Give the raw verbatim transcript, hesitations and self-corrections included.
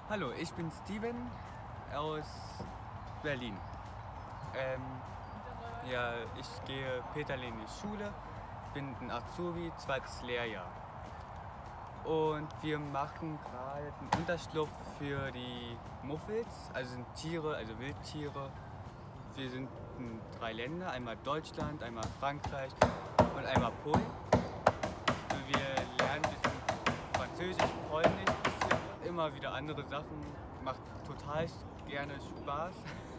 Hallo, ich bin Steven aus Berlin. Ähm, ja, ich gehe Peterlee in die Schule, bin ein Azubi, zweites Lehrjahr. Und wir machen gerade einen Unterschlupf für die Muffels, also sind Tiere, also Wildtiere. Wir sind in drei Länder, einmal Deutschland, einmal Frankreich und einmal Polen. Und wir lernen ein bisschen Französisch, Polnisch, ein bisschen, immer wieder andere Sachen. Macht total gerne Spaß.